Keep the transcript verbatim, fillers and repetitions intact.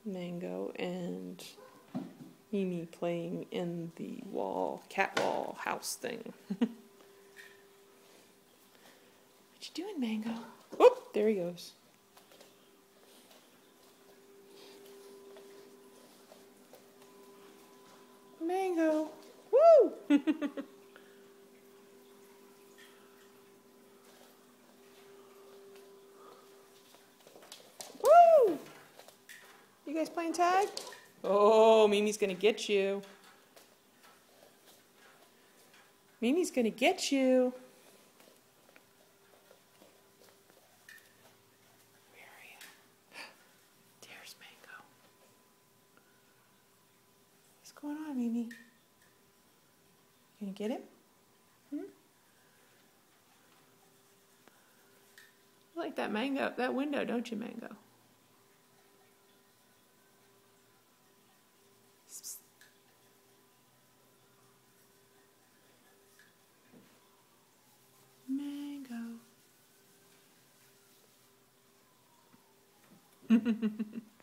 Mango and Mimi playing in the wall, cat wall house thing. What you doing, Mango? Whoop, there he goes. Mango, woo! Woo! You guys playing tag? Oh, Mimi's gonna get you. Mimi's gonna get you. Where are you? There's Mango. What's going on, Mimi? You gonna get him? Hmm? You like that mango, that window, don't you, Mango? Mango.